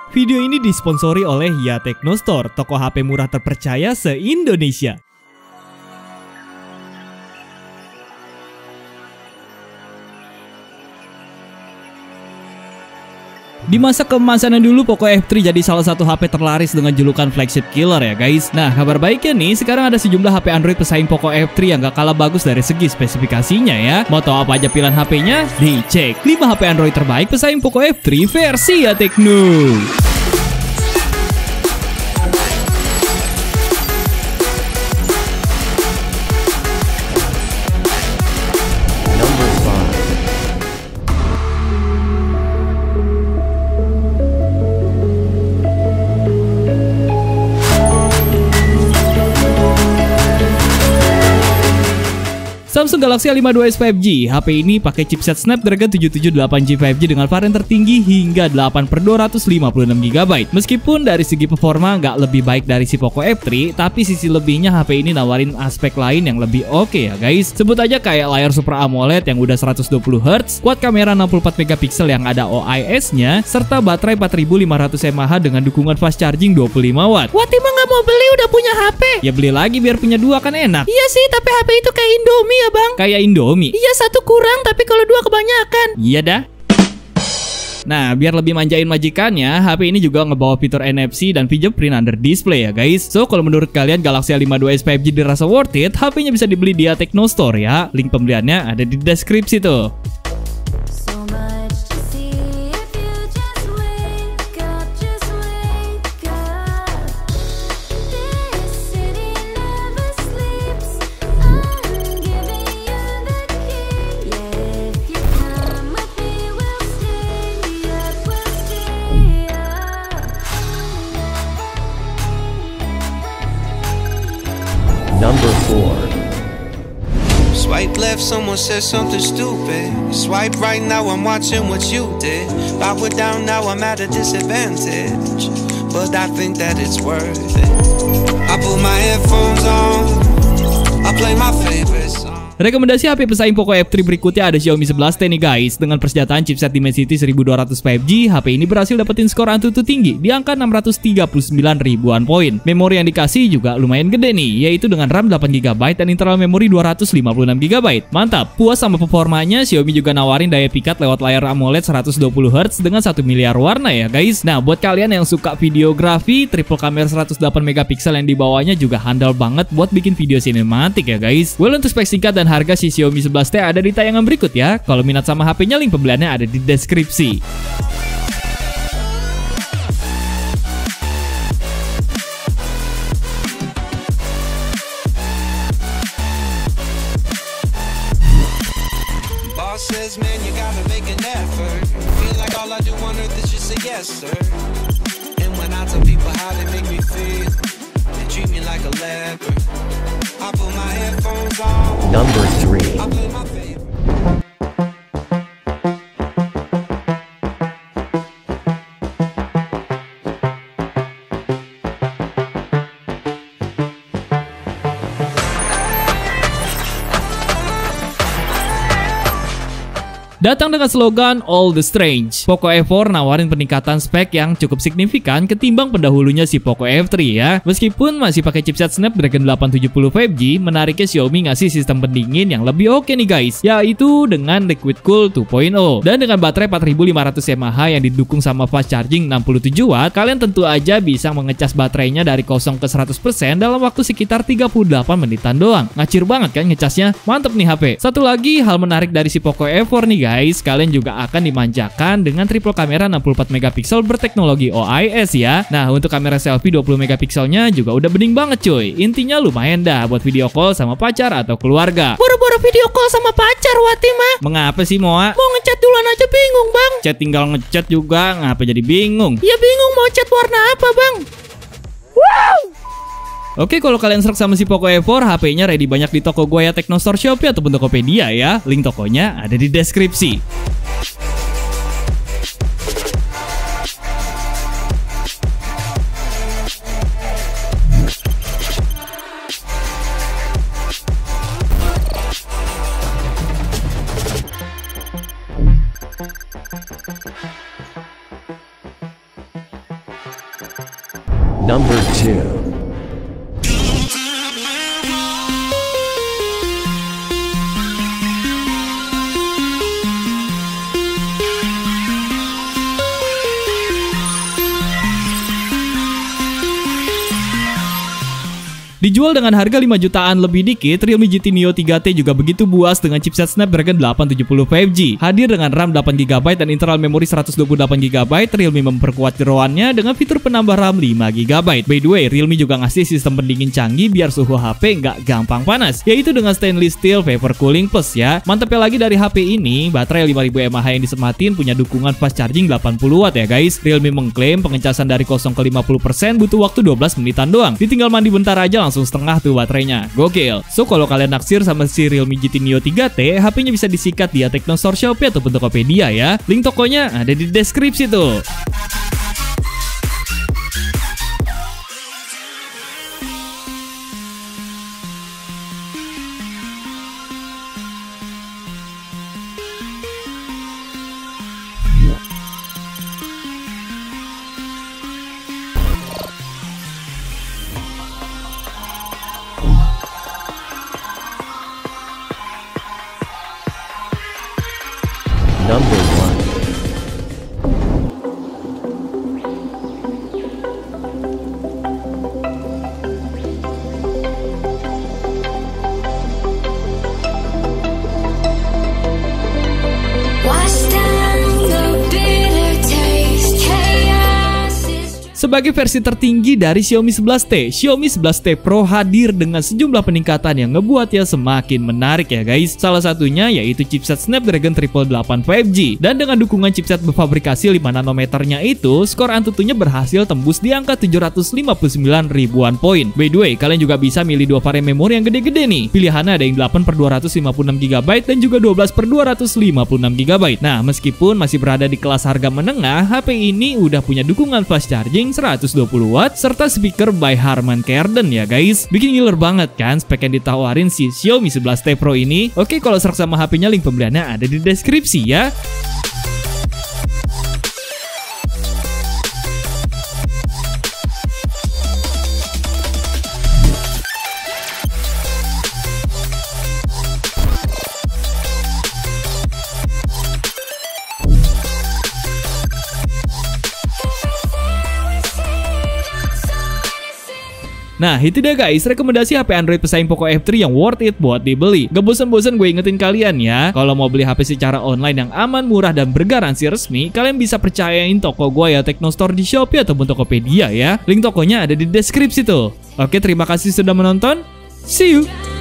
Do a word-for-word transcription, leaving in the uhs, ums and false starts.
Video ini disponsori oleh Ya Techno Store, toko H P murah terpercaya se-Indonesia. Di masa keemasannya dulu, Poco F tiga jadi salah satu H P terlaris dengan julukan flagship killer ya guys. Nah, kabar baiknya nih, sekarang ada sejumlah H P Android pesaing Poco F tiga yang gak kalah bagus dari segi spesifikasinya ya. Mau tahu apa aja pilihan H P-nya? Dicek lima H P Android terbaik pesaing Poco F tiga versi Ya Techno. Samsung Galaxy A lima puluh dua S lima G. H P ini pakai chipset Snapdragon tujuh tujuh delapan G lima G dengan varian tertinggi hingga delapan per dua ratus lima puluh enam giga byte. Meskipun dari segi performa nggak lebih baik dari si Poco F tiga, tapi sisi lebihnya H P ini nawarin aspek lain yang lebih oke okay ya guys. Sebut aja kayak layar Super AMOLED yang udah seratus dua puluh hertz, quad kamera enam puluh empat megapiksel yang ada O I S-nya, serta baterai empat ribu lima ratus mAh dengan dukungan fast charging dua puluh lima watt. Wah, Tima nggak mau beli, udah punya H P. Ya beli lagi biar punya dua kan enak. Iya sih, tapi H P itu kayak Indomie ya bang. Kayak Indomie. Iya, satu kurang, tapi kalau dua kebanyakan. Iya dah. Nah, biar lebih manjain majikannya, H P ini juga ngebawa fitur N F C dan fingerprint under display ya guys. So, kalau menurut kalian Galaxy A lima puluh dua S lima G dirasa worth it, H P-nya bisa dibeli di Ya Techno Store ya. Link pembeliannya ada di deskripsi tuh. Number four. Swipe left, someone said something stupid. Swipe right, now I'm watching what you did. Backward down, now I'm at a disadvantage. But I think that it's worth it. I put my headphones on, I play my favorite song. Rekomendasi H P pesaing Poco F tiga berikutnya ada Xiaomi sebelas T nih guys. Dengan persenjataan chipset Dimensity seribu dua ratus lima G, H P ini berhasil dapetin skor Antutu tinggi di angka enam ratus tiga puluh sembilan ribuan poin. Memori yang dikasih juga lumayan gede nih, yaitu dengan RAM delapan giga byte dan internal memori dua ratus lima puluh enam giga byte. Mantap, puas sama performanya, Xiaomi juga nawarin daya pikat lewat layar AMOLED seratus dua puluh hertz dengan satu miliar warna ya guys. Nah, buat kalian yang suka videografi, triple kamera seratus delapan megapiksel yang dibawanya juga handal banget buat bikin video sinematik ya guys. Well, untuk spek singkat dan harga si Xiaomi sebelas T ada di tayangan berikut ya. Kalau minat sama H P-nya, link pembeliannya ada di deskripsi. Boss says, man, you gotta make an effort. Feel like all I do on earth is just say yes, sir. And when I tell people how they make me feel, they treat me like a leper. I put my headphones on. Number three. I play my favorite. Datang dengan slogan All the Strange, Poco F empat nawarin peningkatan spek yang cukup signifikan ketimbang pendahulunya si Poco F tiga ya. Meskipun masih pakai chipset Snapdragon delapan tujuh nol lima G, menariknya Xiaomi ngasih sistem pendingin yang lebih oke nih guys, yaitu dengan Liquid Cool dua titik nol. Dan dengan baterai empat ribu lima ratus mAh yang didukung sama fast charging enam puluh tujuh watt, kalian tentu aja bisa mengecas baterainya dari kosong ke seratus persen dalam waktu sekitar tiga puluh delapan menitan doang. Ngacir banget kan ngecasnya? Mantep nih H P. Satu lagi hal menarik dari si Poco F empat nih guys. Guys, kalian juga akan dimanjakan dengan triple kamera enam puluh empat megapiksel berteknologi O I S ya. Nah, untuk kamera selfie dua puluh megapikselnya juga udah bening banget cuy. Intinya lumayan dah buat video call sama pacar atau keluarga. Boro-boro video call sama pacar, Watima. Mengapa sih, Moa? Mau ngechat duluan aja bingung, Bang. Chat tinggal ngechat juga, ngapa jadi bingung? Ya bingung mau chat warna apa, Bang. Wow! Oke, kalau kalian serak sama si Poco F empat, H P-nya ready banyak di toko gua Ya Techno Store, Shopee ataupun Tokopedia ya. Link tokonya ada di deskripsi. Number two. Dijual dengan harga lima jutaan lebih dikit, Realme G T Neo tiga T juga begitu buas dengan chipset Snapdragon delapan tujuh nol lima G. Hadir dengan RAM delapan giga byte dan internal memori seratus dua puluh delapan giga byte, Realme memperkuat jeroannya dengan fitur penambah RAM lima giga byte. By the way, Realme juga ngasih sistem pendingin canggih biar suhu H P nggak gampang panas, yaitu dengan stainless steel vapor cooling plus ya. Mantapnya lagi dari H P ini, baterai lima ribu mAh yang disematin punya dukungan fast charging delapan puluh watt ya guys. Realme mengklaim pengecasan dari nol ke lima puluh persen butuh waktu dua belas menitan doang. Ditinggal mandi bentar aja langsung setengah tuh baterainya. Gokil. So kalau kalian naksir sama si Realme G T Neo tiga T, H P-nya bisa disikat di Tekno Store Shopee ataupun Tokopedia ya. Link tokonya ada di deskripsi tuh. Number one. Sebagai versi tertinggi dari Xiaomi sebelas T, Xiaomi sebelas T Pro hadir dengan sejumlah peningkatan yang ngebuatnya semakin menarik ya guys. Salah satunya yaitu chipset Snapdragon delapan delapan lima G. Dan dengan dukungan chipset berfabrikasi lima nanometernya itu, skor Antutunya berhasil tembus di angka tujuh ratus lima puluh sembilan ribuan poin. By the way, kalian juga bisa milih dua varian memori yang gede-gede nih. Pilihannya ada yang delapan per dua ratus lima puluh enam giga byte dan juga dua belas per dua ratus lima puluh enam giga byte. Nah, meskipun masih berada di kelas harga menengah, H P ini udah punya dukungan fast charging seratus dua puluh watt serta speaker by Harman Kardon ya guys. Bikin ngiler banget kan spek yang ditawarin si Xiaomi sebelas T Pro ini. Oke, kalau serak sama H P-nya link pembeliannya ada di deskripsi ya. Nah, itu dia guys, rekomendasi H P Android pesaing Poco F tiga yang worth it buat dibeli. Gak bosan-bosan gue ingetin kalian ya, kalau mau beli H P secara online yang aman, murah, dan bergaransi resmi, kalian bisa percayain toko gue ya, Tekno Store di Shopee ataupun Tokopedia ya. Link tokonya ada di deskripsi tuh. Oke, terima kasih sudah menonton. See you!